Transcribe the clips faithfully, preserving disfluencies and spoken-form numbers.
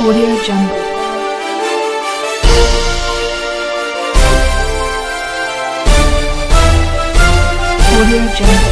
Audio Jungle. Audio Jungle.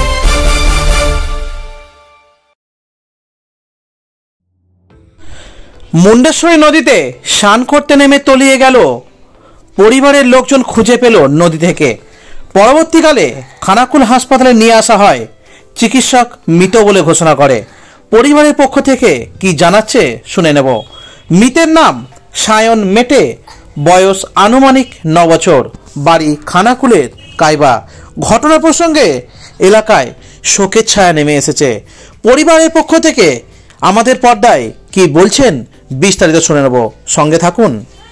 Mundeshwari নদীতে স্নান করতে নেমে তলিয়ে গেল পরিবারের লোকজন খুঁজে পেল নদী থেকে। পরবর্তীকালে খানাকুল হাসপাতালে নিয়ে আসা হয়, চিকিৎসক মৃত বলে ঘোষণা করে। পরিবারের পক্ষ থেকে কি জানাচ্ছে শুনে নেব। মৃতের নাম সায়ন মেটে, বয়স আনুমানিক ন বছর, বাড়ি খানাকুলের কাইবা। ঘটনা প্রসঙ্গে এলাকায় শোকের ছায়া নেমে এসেছে। পরিবারের পক্ষ থেকে আমাদের পর্দায় কি বলছেন বিস্তারিত শুনে নেব, সঙ্গে থাকুন।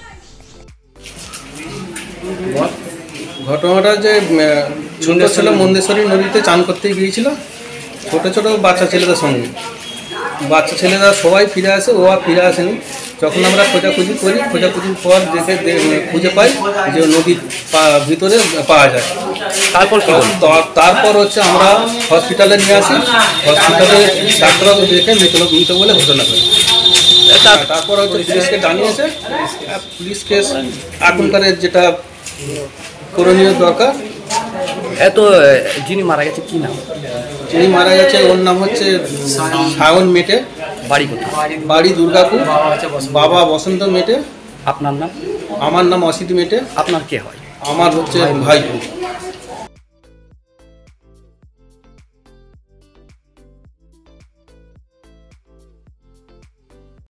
ঘটনাটা যে ছোট ছিল মুন্ডেশ্বরী নদীতে চান করতে গিয়েছিল ছোট ছোট বাচ্চা ছেলেদের সঙ্গে। বাচ্চা ছেলেরা সবাই ফিরে আসে, ও আর ফিরে আসেনি। যখন আমরা খোঁজাখুঁজি করি, খোঁজাখুঁজির পর দেখে খুঁজে পাই যে নদীর ভিতরে পাওয়া যায়। তারপর তারপর হচ্ছে আমরা হসপিটালে নিয়ে আসি। হসপিটালে ডাক্তারবাবু দেখে মৃত মৃত বলে ঘোষণা করি। তারপর হচ্ছে পুলিশকে জানিয়েছে। পুলিশকে এখনকার যেটা করণীয় দরকার। এত যিনি মারা গেছে কি নাম? যিনি মারা গেছে ওর নাম হচ্ছে সায়ন মেটে। বাড়ি কোথায়? বাড়ি দুর্গাপুর। বাবা বসন্ত মেটে। আপনার নাম? আমার নাম অসিত মেটে। আপনার কে হয়? আমার হচ্ছে ভাই।